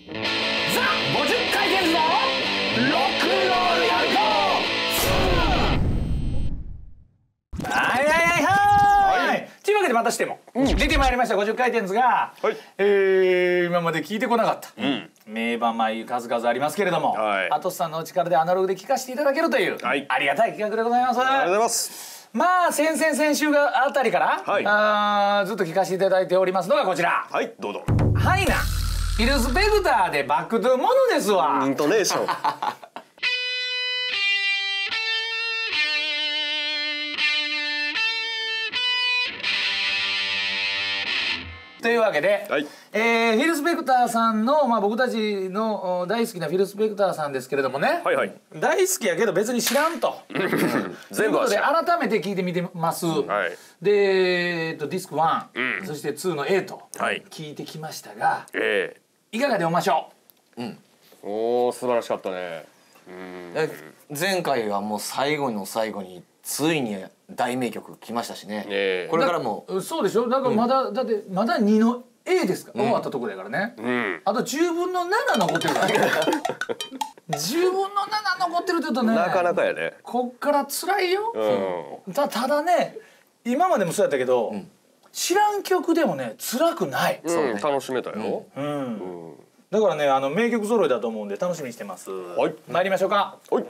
ザ50回転のロックンロールやるとはいはいはいはいというわけでまたしても出てまいりました50回転図が今まで聞いてこなかった名場面数々ありますけれどもアトスさんのお力でアナログで聞かせていただけるというありがたい企画でございます。 ありがとうございます。 まあ先々先週があたりからずっと聞かせていただいておりますのがこちらはいどうぞ。 はいなフィル・スペクターでバック・トゥ・モノですわ。 イントネーション。 というわけで、 はいフィル・スペクターさんの、まあ、僕たちの大好きなフィル・スペクターさんですけれどもね、 はいはい。 大好きやけど別に知らんと。 全部は知らん。 ということで改めて聞いてみてます。 はい。 で、ディスク1、そして2の A とはい聞いてきましたが、 えいかがでおましょう。 おお素晴らしかったね。 前回はもう最後の最後についに大名曲来ましたしね、 えこれからもそうでしょ。だからまだ、だってまだ2の A ですか、終わったところやからね、あと10分の7残ってるからね10分の7残ってるって言うとねなかなかやね。 こっから辛いよ、 うん。 ただね今までもそうやったけど、知らん曲でもね辛くない、 うん楽しめたよ。 だからね名曲揃いだと思うんで楽しみにしてます。 はい参りましょうか。 はい。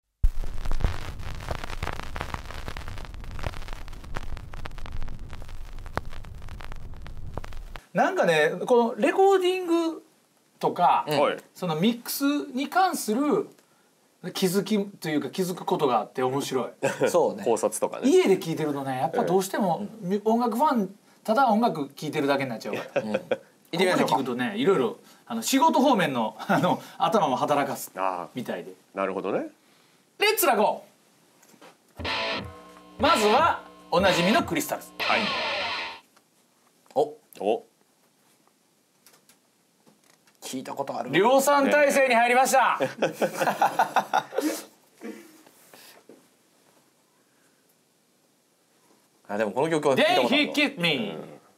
なんかねこのレコーディングとか、 はい。 そのミックスに関する気づきというか気づくことがあって面白い。 そうね考察とかね。 家で聴いてるとねやっぱどうしても音楽ファンただ音楽聴いてるだけになっちゃうから。ここで聞くとねいろいろ仕事方面の頭も働かすあみたいで。 あなるほどね。 レッツラゴー。まずはおなじみのクリスタルズ。 はい。お。 聞いたことある。 量産体制に入りました。 あでもこの曲は聞いた Then ことある he kissed me。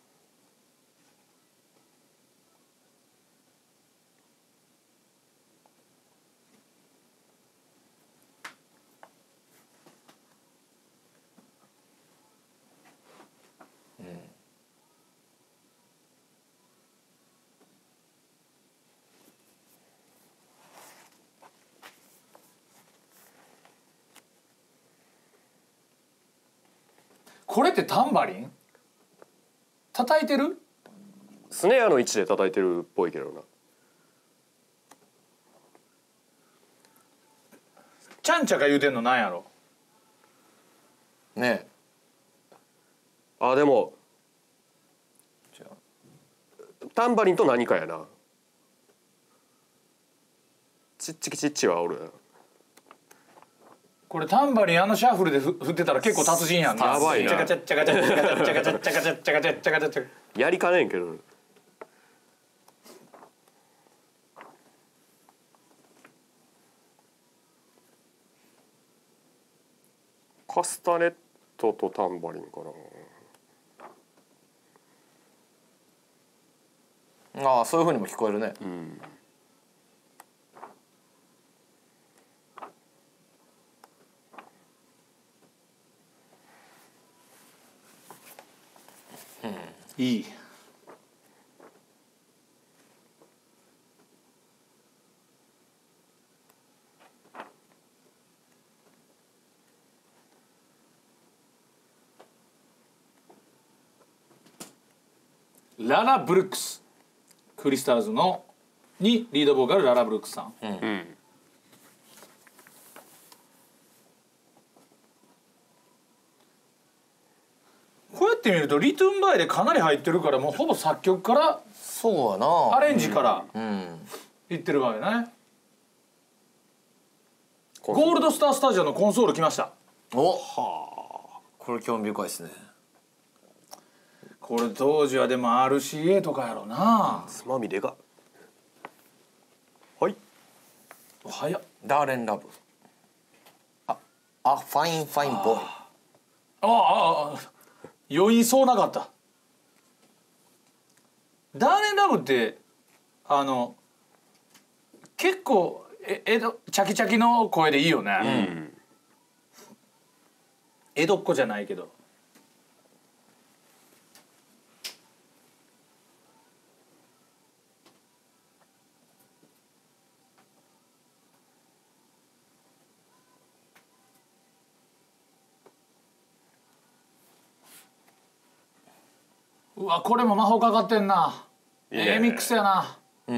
これってタンバリン叩いてる？ スネアの位置で叩いてるっぽいけどな。 ちゃんちゃか言うてんのなんやろ。 ねあでもタンバリンと何かやな。チッチキチッチはおるな。 これタンバリンシャッフルで振ってたら結構達人やんな。 やばいなチャカチャチャカチャチャカチャチャカチャチャカチャチャカチャチャカチャチャ。 やりかねんけど。カスタネットとタンバリンかな。 ああそういう風にも聞こえるね。 いい。ララ・ブルックス、クリスターズのにリードボーカルララ・ブルックスさん。こうやって見るとリトゥンバイでかなり入ってるからもうほぼ作曲からそうやな。 アレンジからうん。 いってるわけね。ゴールドスタースタジオのコンソール来ました。 お。これ興味深いですね。 これ当時はでも RCA とかやろな。 つまみでが。はい。 早っ。 ダーレンラブ。あファインファインボーイ。 あ余韻そうなかった。ダーレンラブって結構江戸チャキチャキの声でいいよね、江戸っ子じゃないけど。うわこれも魔法かかってんな。 いいねミックスやな。 うん。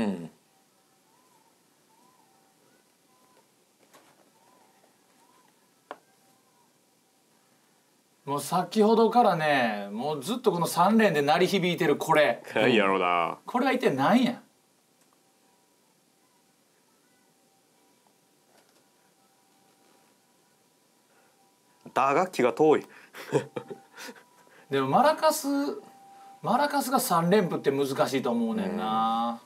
もう先ほどからねもうずっとこの3連で鳴り響いてるこれ何やろうな。 これは一体何や。 打楽器が遠い。 でもマラカスが3連符って難しいと思うねんな。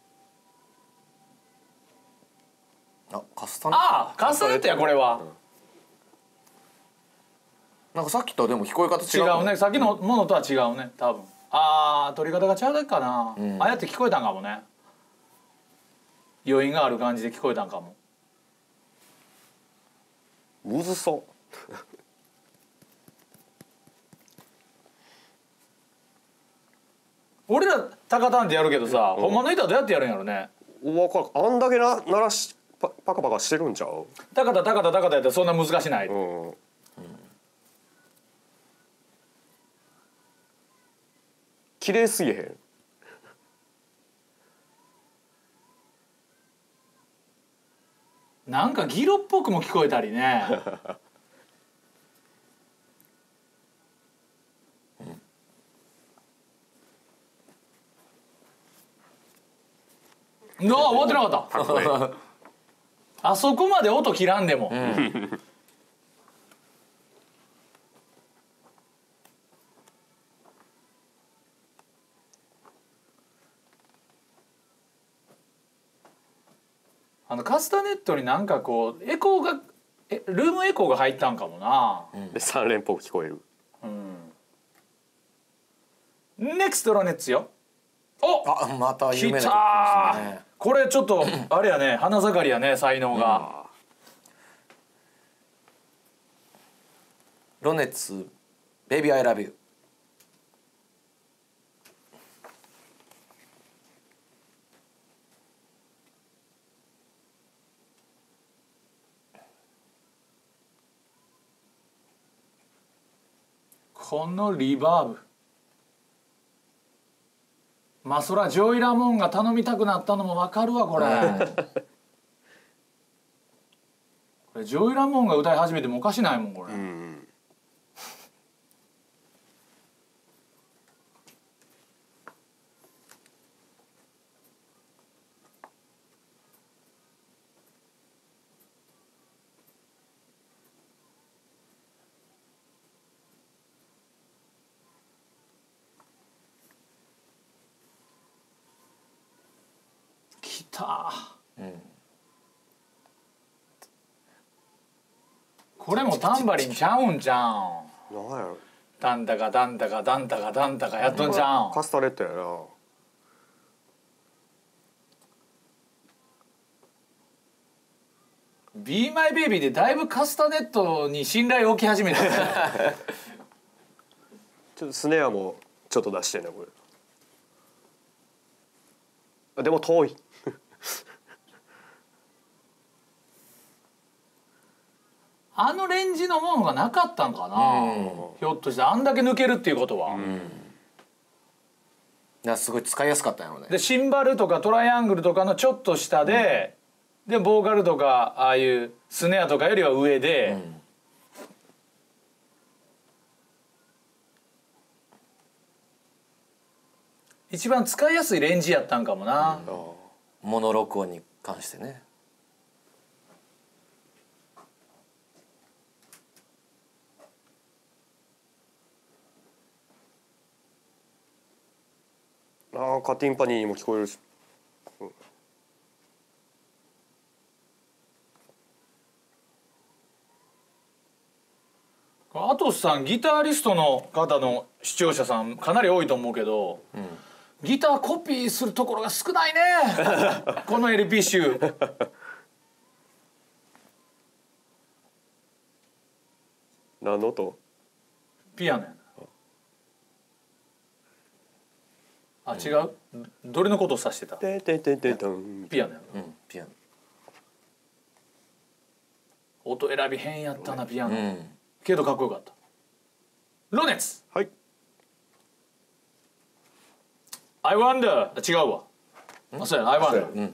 あ、カスタネット。 ああカスタネットやこれは。 なんかさっきとでも聞こえ方違う。 違うねさっきのものとは違うね多分。ああ取り方が違うだけかな、ああやって聞こえたんかもね。余韻がある感じで聞こえたんかも。 むずそう。 俺らタカタンってやるけどさ、ほんまの板どうやってやるんやろね。 わからん。あんだけ鳴らしパカパカしてるんちゃう。 タカタタカタタカタやったらそんな難しない、 うん。綺麗すぎへん。 なんかギロっぽくも聞こえたりね。終わってなかった。 かっこいい。 あそこまで音切らんでも、カスタネットになんかこうエコーがルームエコーが入ったんかもな。 で3連っぽく聞こえる。 ネクストロネッツよ。おあ、また有名な来曲来ましたね。 これちょっとあれやね花盛りやね才能が。 ロネッツ、ベイビーアイラブユー。 このリバーブ。まあそらジョイ・ラモンが頼みたくなったのも分かるわこれ。これジョイ・ラモンが歌い始めてもおかしないもんこれ。きた、これもタンバリンちゃうんじゃん。 なんやろ。 ダンタカダンタカダンタカダンタカやっとんじゃん。 カスタネットやな。 Be My Baby でだいぶカスタネットに信頼を置き始めた。 ちょっとスネアもちょっと出してんねこれ。あでも遠い。 あのレンジのものがなかったんかな、ひょっとしてあんだけ抜けるっていうことは、 すごい使いやすかったんやろね。 でシンバルとかトライアングルとかのちょっと下で、でボーカルとかああいうスネアとかよりは上で、一番使いやすいレンジやったんかもな、 モノ録音に関してね。 なんかティンパニーにも聞こえるし。 アトシさんギタリストの方の視聴者さんかなり多いと思うけど、 ギターコピーするところが少ないねこの LP 集。 何の音？ ピアノやな。あ、違う？どれのことを指してた？ てんてんてんてんてん。 ピアノやな。 ピアノ。 音選び変やったなピアノ。けどかっこよかった。ロネツ。 はい。 I wonder。違うわ。あ、そうやな。I wonder。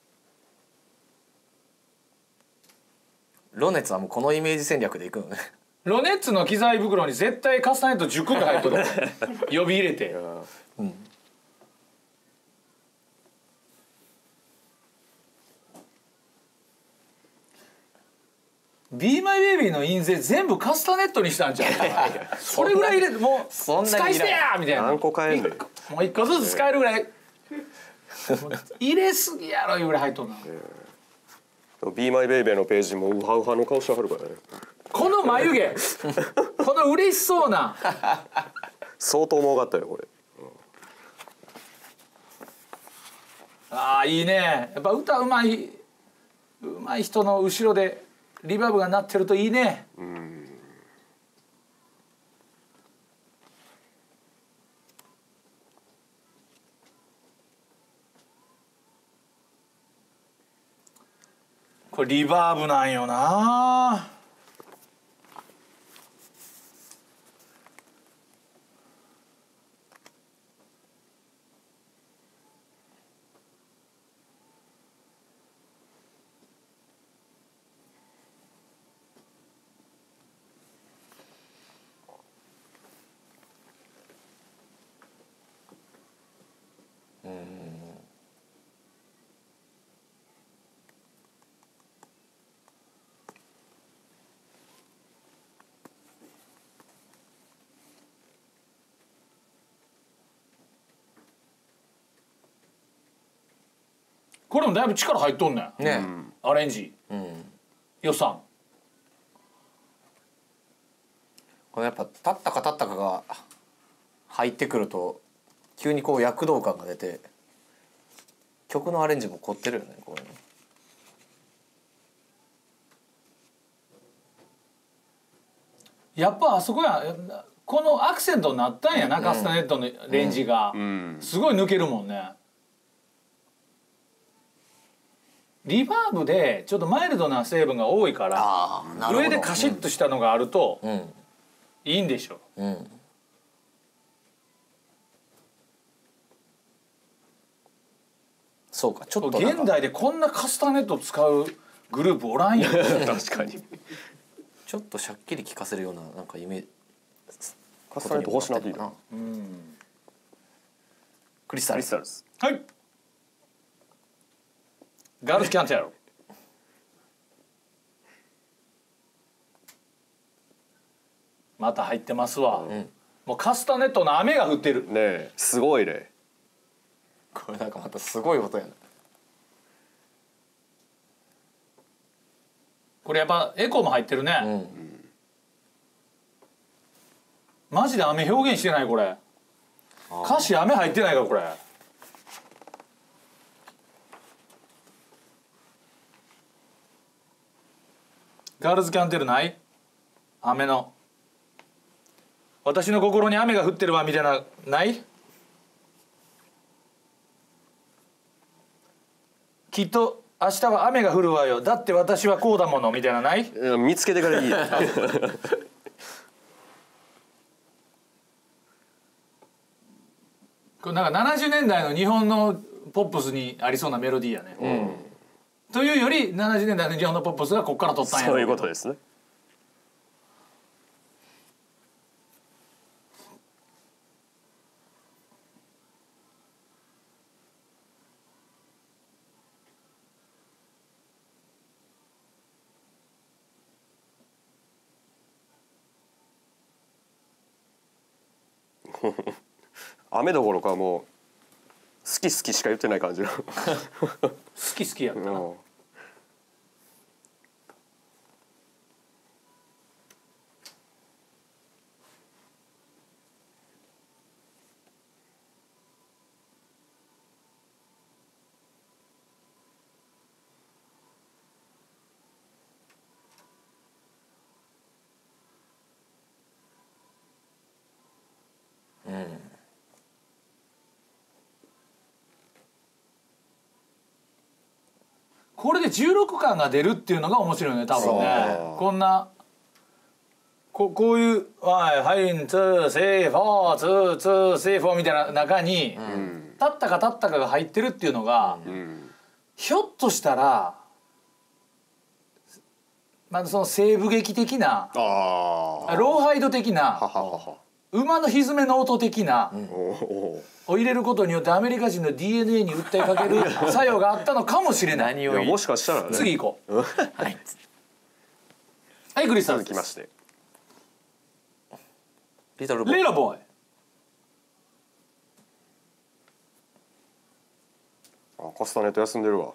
ロネツはもうこのイメージ戦略でいくのね。 ロネッツの機材袋に絶対カスタネット10個ぐらい入っとる呼び入れて。Be My Baby の印税全部カスタネットにしたんじゃん。それぐらい入れてもう使い捨てやみたいな。 何個買えんねん。 もう1個ずつ使えるぐらい入れすぎやろいうぐらい入っとんな。 Be My Baby のページもウハウハの顔してはるからね。 この眉毛この嬉しそうな相当儲かったよこれ。 ああいいね。やっぱ歌うまい人の後ろでリバーブが鳴ってるといいね。これリバーブなんよな。これもだいぶ力入っとんねん。 ね。 アレンジ、予算。 これやっぱ立ったか立ったかが入ってくると急にこう躍動感が出て曲のアレンジも凝ってるよねこういうの。 やっぱあそこやこのアクセントになったんやな、カスタネットのレンジが、すごい抜けるもんね。リバーブでちょっとマイルドな成分が多いから上でカシッとしたのがあるといいんでしょう。 そうかちょっと現代でこんなカスタネット使うグループおらんよ確かに。 ちょっとしゃっきり効かせるようななんかイメージ。 カスタネット欲しなっていいな。 クリスタルズ。 はい。ガールズキャンテル。また入ってますわ、もうカスタネットの雨が降ってるねえすごいね。 これなんかまたすごい音やな。 これやっぱエコーも入ってるね、マジで雨表現してないこれ。歌詞雨入ってないからこれ。ガールズキャンテルない？雨の私の心に雨が降ってるわみたいなない？きっと明日は雨が降るわよだって私はこうだものみたいなない？ 見つけてからいい。 これなんか70年代の日本のポップスにありそうなメロディーやね、というより70年代の日本のポップスがここから取ったんや。 そういうことですね。雨どころかもう好き好きしか言ってない感じの。 好き好きやったな。 これで16感が出るっていうのが面白いね多分ね。こんなこういう「はいツーセーフォーツーツーセーフォー」みたいな中に立ったか立ったかが入ってるっていうのが、ひょっとしたらその西部劇的なローハイド的な馬の蹄の音的なを入れることによってアメリカ人の DNA に訴えかける作用があったのかもしれない。 いやもしかしたらね。 次行こう。はい、クリスタル続きましてリトルボーイ。 レイラボーイ。 カスタネット休んでるわ。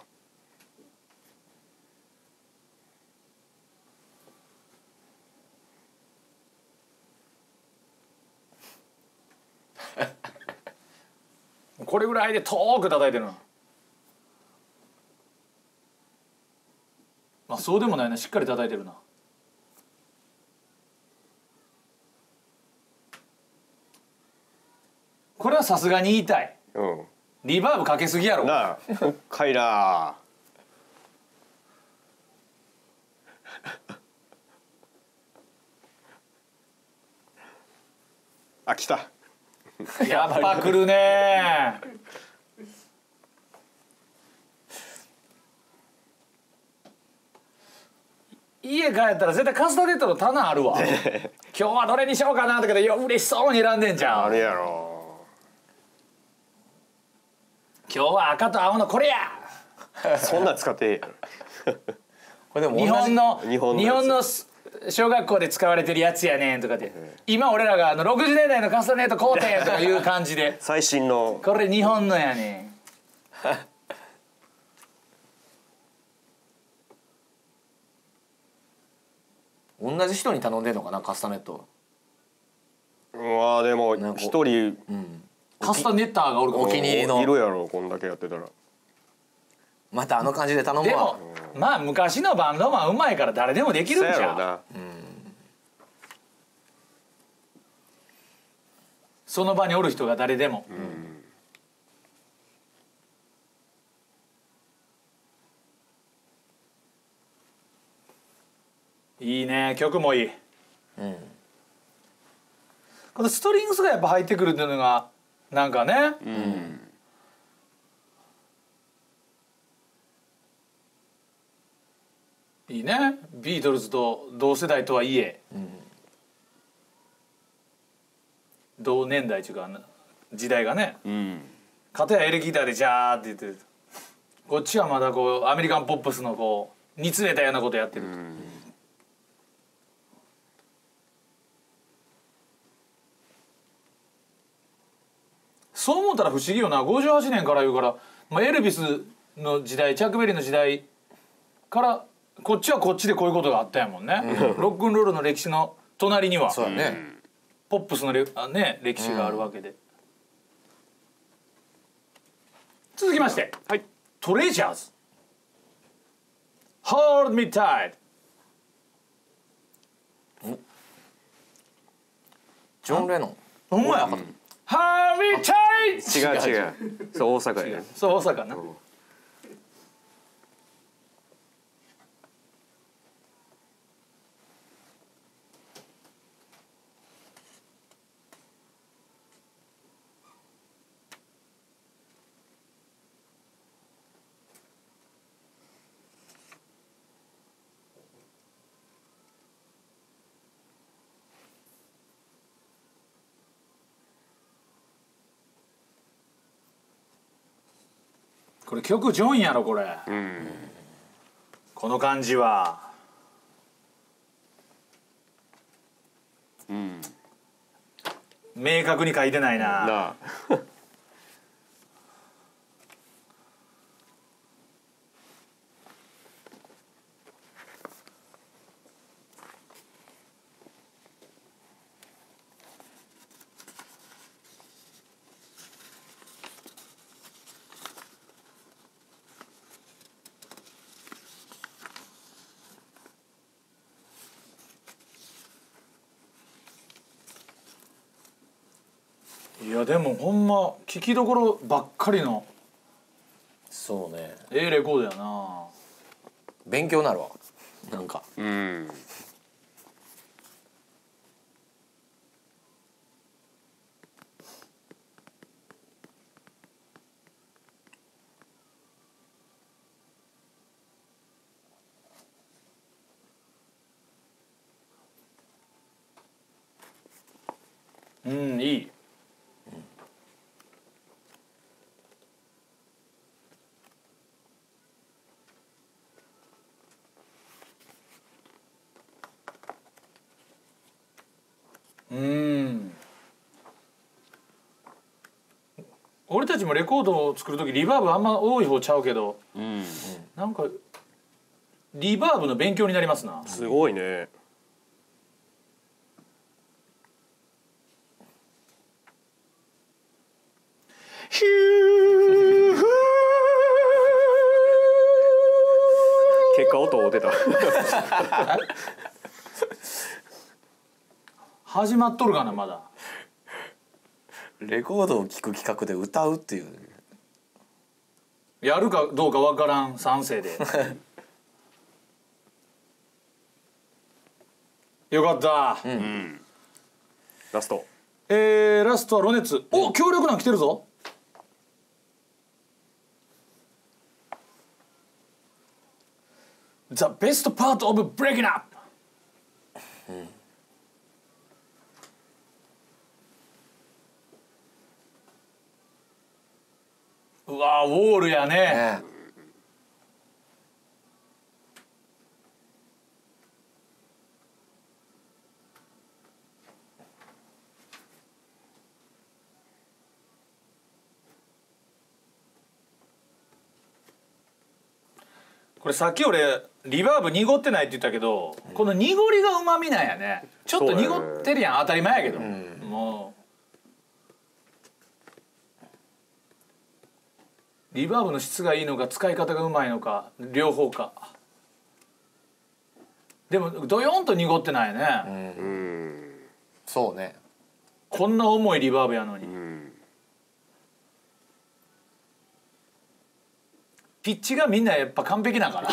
これぐらいで遠く叩いてるな。まあそうでもないな、しっかり叩いてるな。これはさすがに言いたい。リバーブかけすぎやろ。 なあ深いな。あ、来た。 やっぱ来るね。家帰ったら絶対カスタネットの棚あるわ。今日はどれにしようかなとかで嬉しそうに選んでんじゃん。 あれやろ。 今日は赤と青のこれや。 そんなん使ってええやろ。 これでも日本の小学校で使われてるやつやねんとかで、今俺らが60年代のカスタネット買うてんとかいう感じで最新のこれ日本のやねん。 同じ人に頼んでんのかなカスタネット。 まあでも一人カスタネッターがおるかも。 お気に入りのいるやろこんだけやってたら。 またあの感じで頼むでもわ。 まあ昔のバンドマンうまいから誰でもできるんじゃん。 そうやろな。 その場におる人が誰でも。いいね、曲もいい。このストリングスがやっぱ入ってくるっていうのがなんかね。いいね、ビートルズと同世代とはいえ、同年代っていうか時代がね、片やエレギターでジャーって言ってる、こっちはまだこうアメリカンポップスのこう煮詰めたようなことやってる、そう思ったら不思議よな。58年から言うから、エルビスの時代、チャックベリーの時代からこっちはこっちでこういうことがあったんやもんね、ロックンロールの歴史の隣にはそうやね。 ポップスの歴史があるわけで、続きまして、トレジャーズ Hold Me Tight。 ジョン・レノン。 ほんまや、Hold Me Tight。 違うそう大阪やね。 そう大阪な。これ曲ジョンやろこれ、この感じは。明確に書いてないな。 なあ。 いやでもほんま聞きどころばっかりのそうね。 レコードやな。 勉強になるわなんか。 うんいい。俺たちもレコードを作る時リバーブあんま多い方ちゃうけど、なんかリバーブの勉強になりますな。 すごいね。 ヒュー結果音を出た。 始まっとるかなまだ。 レコードを聴く企画で歌うっていう。 やるかどうかわからん3世で。よかった。 ラスト。 ラストはロネツ。お強力なん来てるぞ。The best part of breaking up。うわウォールやね。 ねこれさっき俺リバーブ濁ってないって言ったけど、この濁りがうまみなんやね。ちょっと濁ってるやん、当たり前やけど、もうリバーブの質がいいのか使い方がうまいのか両方か。でもドヨンと濁ってないね、 そうね。 こんな重いリバーブやのに、ピッチがみんなやっぱ完璧だから。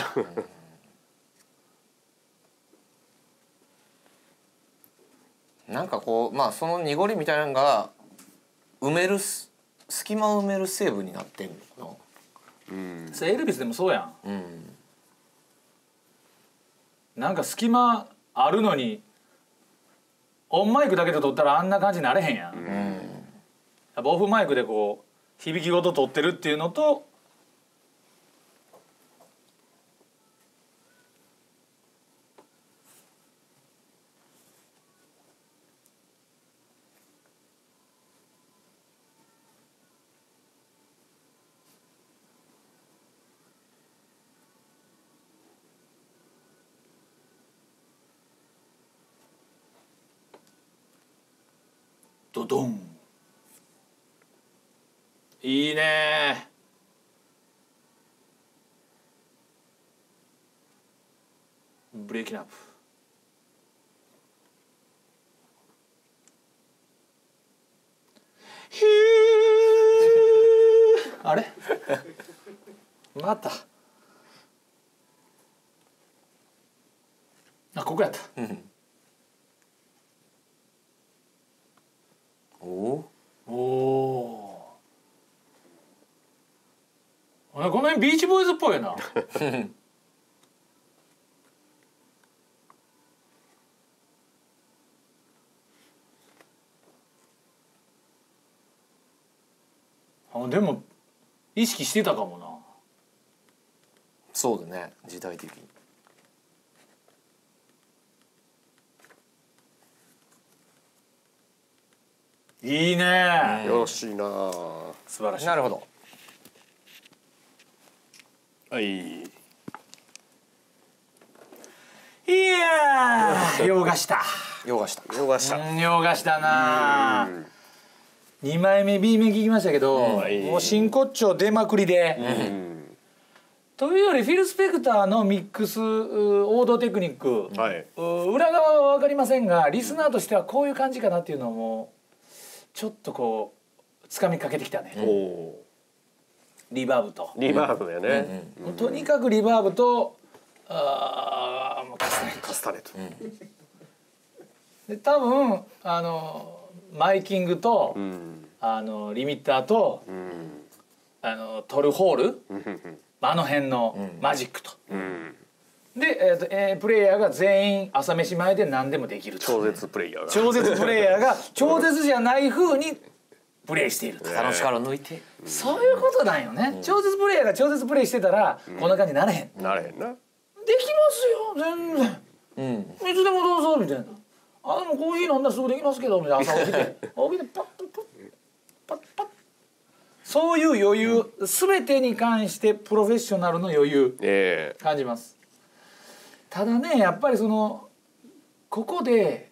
なんかこうまあその濁りみたいなのが埋める隙間を埋める成分になってんのかそれエルビスでもそうやん。 な。 なんか隙間あるのにオンマイクだけで撮ったらあんな感じになれへんやん、やっぱオフマイクでこう響きごと撮ってるっていうのとドドン。いいね。ブレーキナップ。ヒュー。あれまた。あ、ここやった。おお。この辺ビーチボーイズっぽいな。あ、でも意識してたかもな。 そうだね、時代的に。 いいね。 よろしいな。 素晴らしい。 なるほど。 はい。 いやー、洋菓子だ。 洋菓子だ。 洋菓子だ。 洋菓子だな。2枚目 B 面聞きましたけど、もう真骨頂出まくりで、というよりフィル・スペクターのミックス王道テクニック、裏側は分かりませんがリスナーとしてはこういう感じかなっていうのもちょっとこうつかみかけてきたね。リバーブとリバーブやね。 とにかくリバーブともうカスタネットで多分マイキングと、リミッターと、トルホール、あの辺のマジックと、で、プレイヤーが全員朝飯前で何でもできると。 超絶プレイヤーが超絶プレイヤーが超絶じゃない風にプレイしていると。 楽しから抜いてそういうことなんよね。超絶プレイヤーが超絶プレイしてたらこんな感じになれへん。 なれへんな。 できますよ全然。いつでもどうぞみたいな。でもコーヒー飲んだらすぐできますけどみたいな。朝起きてパッパッパッ。そういう余裕、全てに関してプロフェッショナルの余裕感じます。ただねやっぱりここで、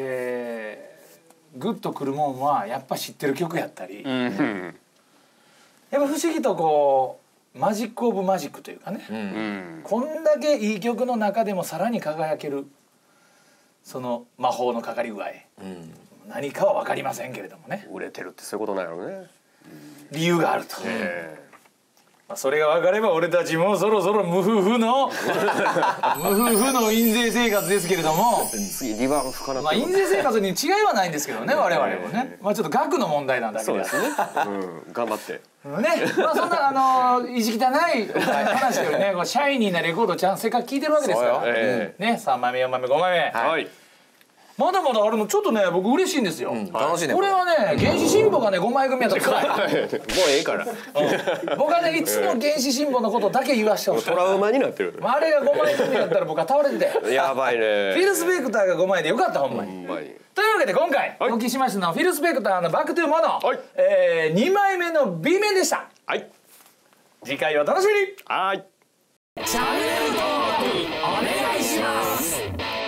グッとくるもんはやっぱ知ってる曲やったり、やっぱ不思議とこうマジック・オブ・マジックというかね、こんだけいい曲の中でもさらに輝けるその魔法のかかり具合、何かは分かりませんけれどもね、 売れてるってそういうことなんやろうね。 理由があると。それが分かれば俺たちもそろそろ無夫婦の印税生活ですけれども、 次リバーブかな。 印税生活に違いはないんですけどね、我々もね、ちょっと額の問題なんだけど。 そうですね。頑張ってね、そんな意地汚い話よりね、シャイニーなレコードをちゃんとせっかく聴いてるわけですからね。3枚目4枚目5枚目、まだまだあるのちょっとね僕嬉しいんですよ。 楽しいね。 これはね原始新母がね5枚組やったら辛い。 もうええから。 僕はねいつも原始新母のことだけ言わしてほしい。 トラウマになってる。 あれが5枚組やったら僕は倒れてて。 やばいね。 フィル・スペクターが5枚でよかったほんまに。というわけで今回お聞きしましたのはフィル・スペクターの「バック・トゥ・モノ」2枚目の B 面でした。次回を楽しみに。 はい。 チャンネル登録お願いします。